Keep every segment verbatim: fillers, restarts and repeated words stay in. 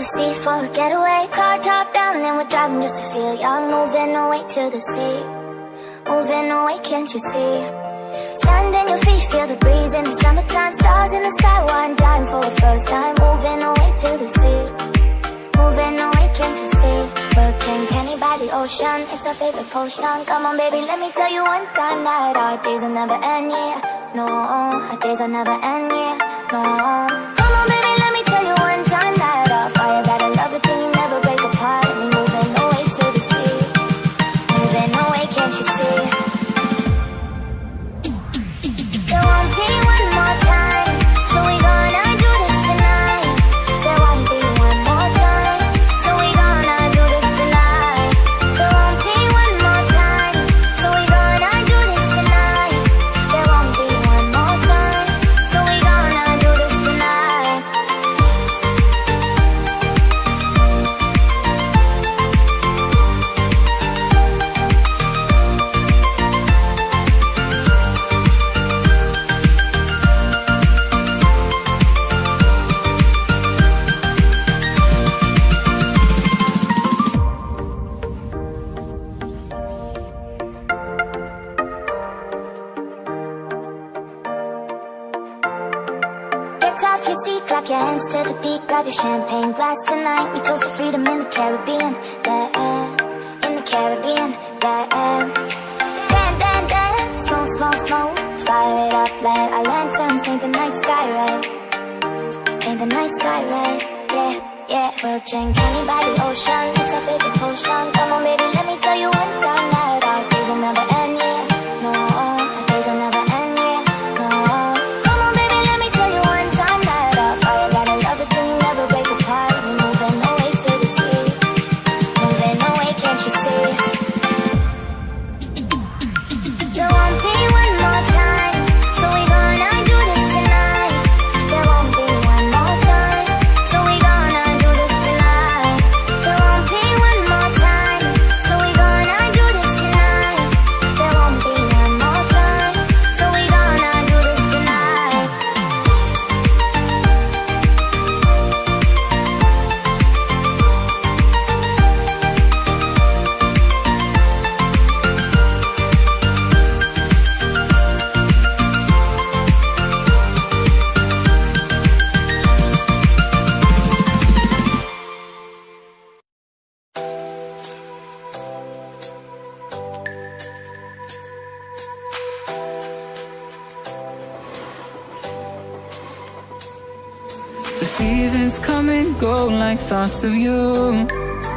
the sea for a getaway. Car top down and we're driving just to feel young. Moving away to the sea, moving away, can't you see? Sand in your feet, feel the breeze in the summertime. Stars in the sky, one dying for the first time. Moving away to the sea, moving away, can't you see? We'll drink honey by the ocean, it's our favorite potion. Come on baby, let me tell you one time that our days will never end, yeah. No, our days will never end, yeah. No. Come on baby, let me tell you one time that our fire got a love it till you never break apart. And we moving away to the sea, moving away, can't you see? There won't be one more time, so we gonna do this tonight. There won't be one more time, so we gonna do this tonight. There won't be one more time, so we gonna do this tonight. There won't be one more time, so we gonna do this tonight. Get off your seat, clap your hands to the beat. Grab your champagne glass tonight. We toast to freedom in the Caribbean, yeah, in the Caribbean, yeah. Dance, dance, dance, smoke, smoke, smoke. Fire it up, light our lanterns, paint the night sky red, paint the night sky red, yeah, yeah. We'll drink honey by the ocean, it's our favorite potion. Come on baby, let me tell you one time that our days will never end, yeah. No, our days will never end, yeah. No. Come on baby, let me tell you one time that our fire got a love it till you never break apart. We moving away to the sea, moving away, can't you see? There won't be one more time, so we gonna do this tonight. There won't be one more time, so we gonna do this tonight. There won't be one more time, so we gonna do this tonight. There won't be one more time, so we gonna do this tonight. The seasons come and go like thoughts of you.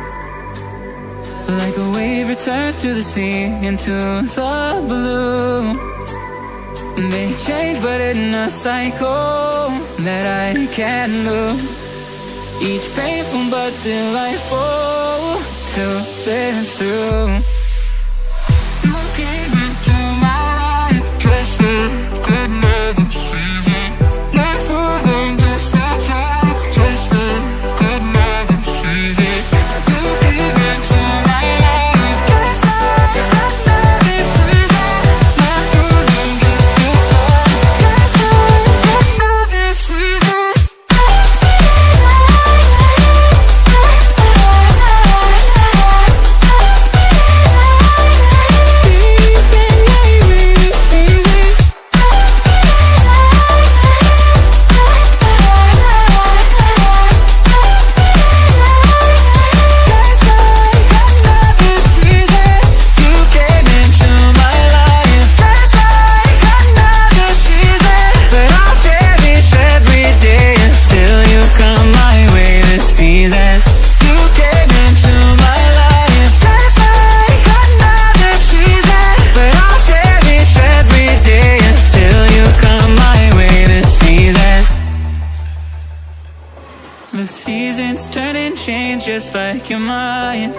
Like a wave returns to the sea, into the blue. They change but in a cycle that I can't lose. Each painful but delightful to live through. You came into my life, just a good another season. Not for them, just a time, just a good another season. You came into my life, just like another season. Not for them, just a time, just like another season. The seasons turn and change just like your mind.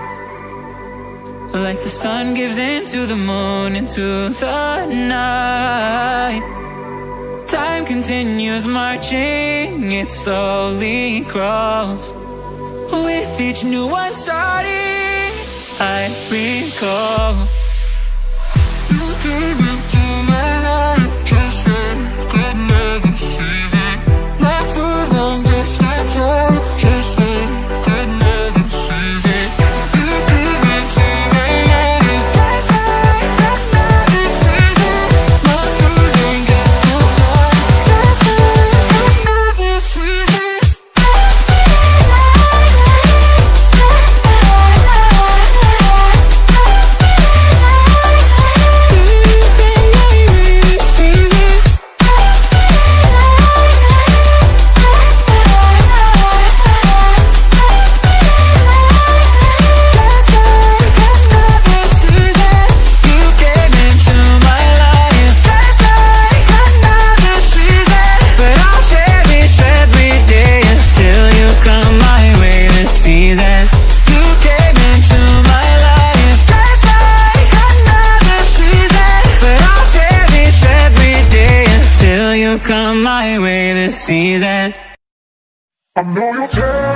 Like the sun gives into the moon, into the night. Time continues marching, it slowly crawls. With each new one starting, I recall. You came into my life, just like another season. Not for long, just like time, just like I know you're jealous.